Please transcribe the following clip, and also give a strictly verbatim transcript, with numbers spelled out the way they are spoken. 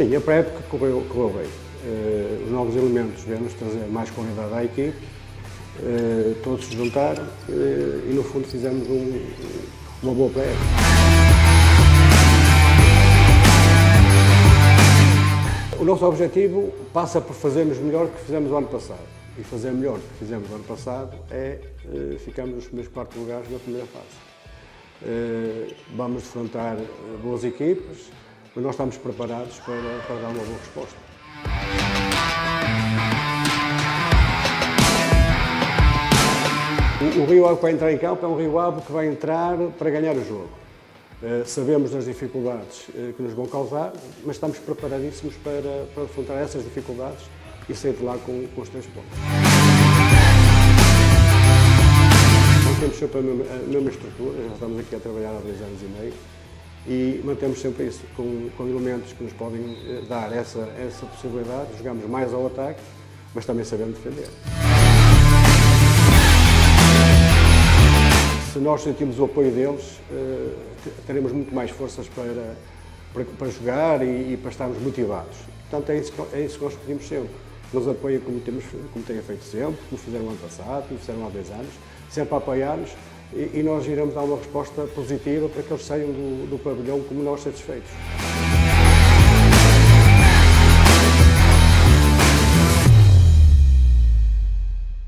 Sim, a pré-época correu, correu bem. Uh, os novos elementos vieram-nos trazer mais qualidade à equipe, uh, todos se juntaram uh, e no fundo fizemos um, uma boa pré-época. O nosso objetivo passa por fazermos melhor do que fizemos o ano passado. E fazer melhor do que fizemos o ano passado é uh, ficarmos nos primeiros quatro lugares na primeira fase. Uh, vamos defrontar boas equipas, mas nós estamos preparados para, para dar uma boa resposta. O, o Rio Ave que vai entrar em campo é um Rio Ave que vai entrar para ganhar o jogo. Uh, sabemos das dificuldades uh, que nos vão causar, mas estamos preparadíssimos para, para defrontar essas dificuldades e sair de lá com, com os três pontos. Nós temos sempre a mesma, a mesma estrutura, já estamos aqui a trabalhar há dois anos e meio e mantemos sempre isso, com, com elementos que nos podem uh, dar essa, essa possibilidade, jogamos mais ao ataque, mas também sabemos defender. Se nós sentimos o apoio deles, uh, teremos muito mais forças para, para, para jogar e, e para estarmos motivados. Portanto, é isso, é isso que nós pedimos sempre. Nos apoiem como, temos, como têm feito sempre, como fizeram ano passado, como fizeram há dois anos, sempre a apoiar-nos e, e nós iremos dar uma resposta positiva para que eles saiam do, do pavilhão como nós satisfeitos.